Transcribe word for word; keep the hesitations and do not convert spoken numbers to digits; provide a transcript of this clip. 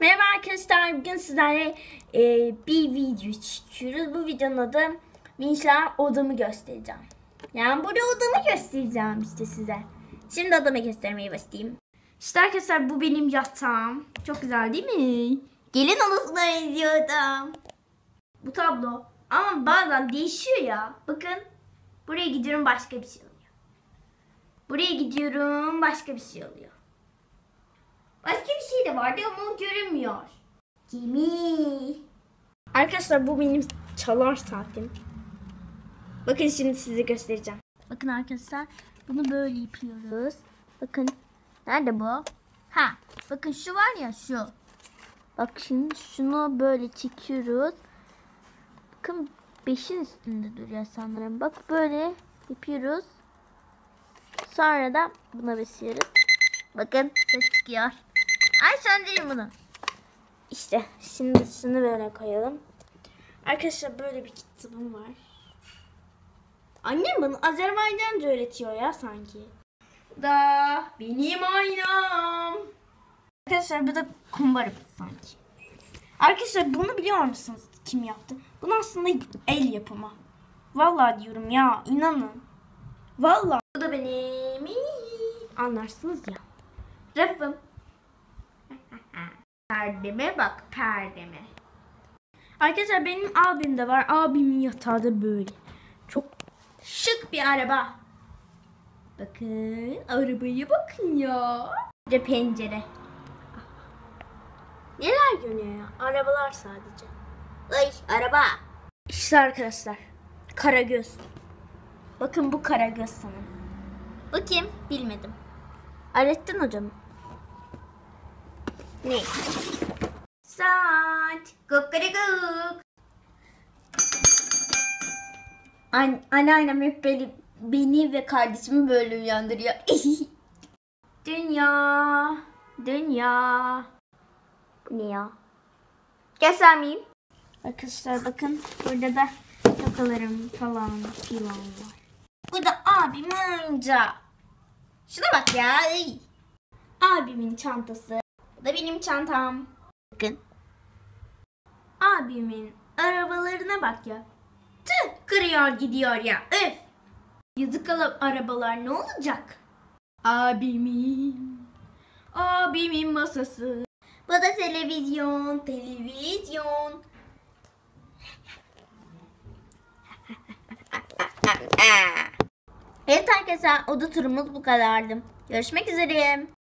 Merhaba arkadaşlar, bugün sizlerle e, bir video çekiyoruz. Bu videonun adı Minişler odamı göstereceğim. Yani burada odamı göstereceğim işte size. Şimdi odamı göstermeye başlayayım. İşte arkadaşlar bu benim yatağım. Çok güzel değil mi? Gelin odasına benziyor. Bu tablo. Ama bazen değişiyor ya. Bakın. Buraya gidiyorum başka bir şey oluyor. Buraya gidiyorum başka bir şey oluyor. Başka bir şey de vardı ama o görünmüyor. Gemi. Arkadaşlar bu benim çalar saatim. Bakın şimdi size göstereceğim. Bakın arkadaşlar bunu böyle yapıyoruz. Bakın nerede bu? Ha, bakın şu var ya şu. Bak şimdi şunu böyle çekiyoruz. Bakın beşin üstünde duruyor sanırım. Bak böyle yapıyoruz. Sonra da buna basıyoruz. Bakın ses çıkıyor. Ay söndüreyim bunu. İşte şimdi şunu böyle koyalım. Arkadaşlar böyle bir kitabım var. Annem bana Azerbaycanca öğretiyor ya sanki. Bu da benim aynam. Arkadaşlar bu da kumbarım sanki. Arkadaşlar bunu biliyor musunuz kim yaptı? Bunu aslında el yapımı. Vallahi diyorum ya, inanın. Vallahi. Bu da benim. Anlarsınız ya. Rafım. Perdeme bak, perdeme. Arkadaşlar benim abim de var. Abimin yatağı da böyle. Çok şık bir araba. Bakın arabaya bakın ya. Bir de pencere. Neler görünüyor ya? Arabalar sadece. Ay araba. İşte arkadaşlar. Karagöz. Bakın bu Karagöz sanırım. Bakayım, bilmedim. Alettin hocam. Ne? Saat. Kukurukuk. An anneannem hep beni, beni ve kardeşimi böyle uyandırıyor. Dünya. Dünya. Bu ne ya? Göstermeyeyim. Arkadaşlar bakın burada da tokalarım falan filan var. Bu da abimin oyuncağı. Şuna bak ya. Ay. Abimin çantası. Bu da benim çantam. Bakın. Abimin arabalarına bak ya. Tüh, kırıyor gidiyor ya. Öf. Yazık arabalar ne olacak? Abimin. Abimin masası. Bu da televizyon. Televizyon. Evet arkadaşlar, oda turumuz bu kadardı. Görüşmek üzere.